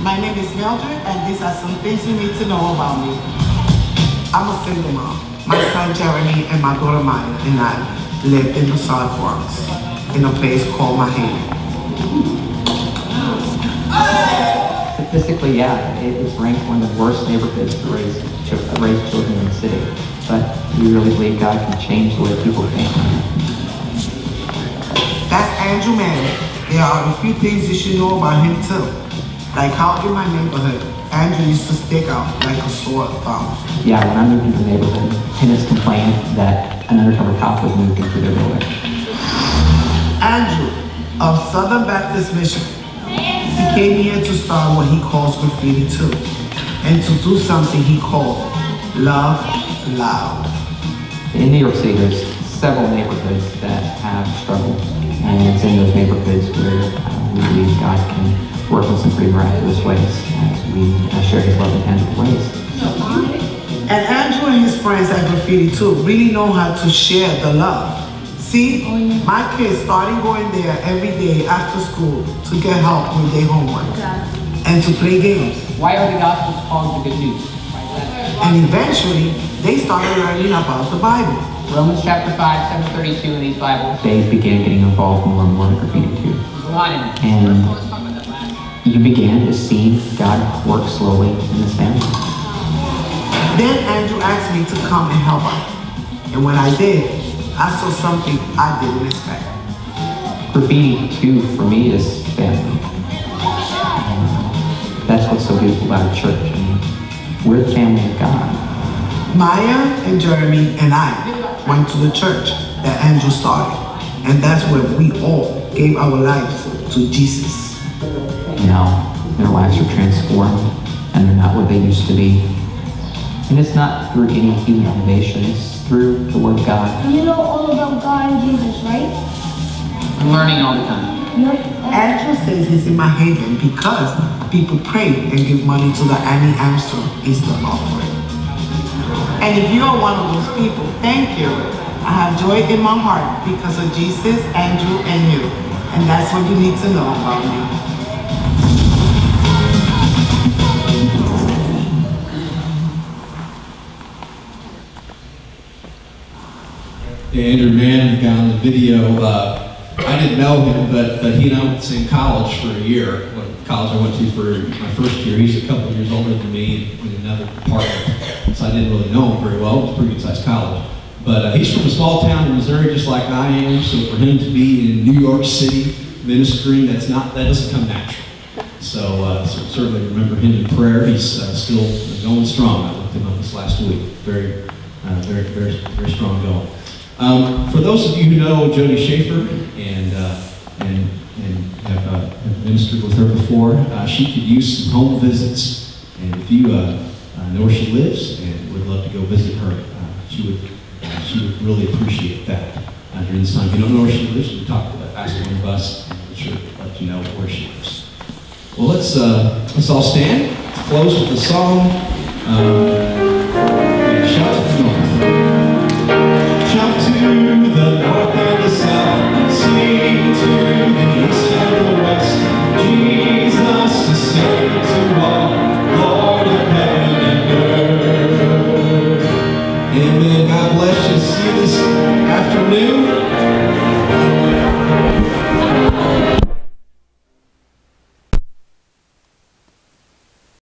My name is Mildred, and these are some things you need to know about me. I'm a single mom. My son Jeremy and my daughter Maya and I live in the South Bronx, in a place called Mahane. Statistically, yeah, it's ranked one of the worst neighborhoods to raise children in the city. But we really believe God can change the way people think. That's Andrew Mann. There are a few things you should know about him too. Like how in my neighborhood, Andrew used to stick out like a sore thumb. Yeah, when I moved into the neighborhood, tenants complained that an undercover cop was moved into their building. Andrew of Southern Baptist Mission. He came here to start what he calls graffiti too, and to do something he called Love Loud. In New York City, there's several neighborhoods that have struggled, and it's in those neighborhoods where we believe God can work in some pretty miraculous ways as we share His love in tangible ways. And Andrew and his friends at Graffiti too really know how to share the love. See, my kids started going there every day after school to get help with their homework and to play games. Why are the Gospels called the good news? And eventually, they started learning about the Bible. Romans chapter 5, 732 in these Bibles. They began getting involved more and more in graffiti too. There's a lot in it. And you began to see God work slowly in this family. Then Andrew asked me to come and help out. And when I did, I saw something I didn't expect. Graffiti too, for me, is family. That's what's so beautiful about a church. I mean, we're the family of God. Maya and Jeremy and I went to the church that Andrew started. And that's where we all gave our lives to Jesus. Now, their lives are transformed, and they're not what they used to be. And it's not through any human innovation, it's through the Word of God. You know all about God and Jesus, right? I'm learning all the time. Andrew says he's in my haven because people pray and give money to the Annie Armstrong Easter offering. And if you are one of those people, thank you. I have joy in my heart because of Jesus, Andrew, and you. And that's what you need to know about me. Andrew Mann, the guy on the video, I didn't know him, but he and I went to the same college for a year. College I went to for my first year. He's a couple of years older than me in another department, so I didn't really know him very well. It was a pretty good-sized college. But he's from a small town in Missouri, just like I am, so for him to be in New York City ministering, that doesn't come natural. So certainly remember him in prayer. He's still going strong. I looked him up this last week. Very strong going. For those of you who know Jody Schaefer and have ministered with her before, she could use some home visits. And if you know where she lives and would love to go visit her, she would really appreciate that during this time. If you don't know where she lives, you can ask one of us, and we'll sure let you know where she lives. Well, let's all stand. Let's close with a song.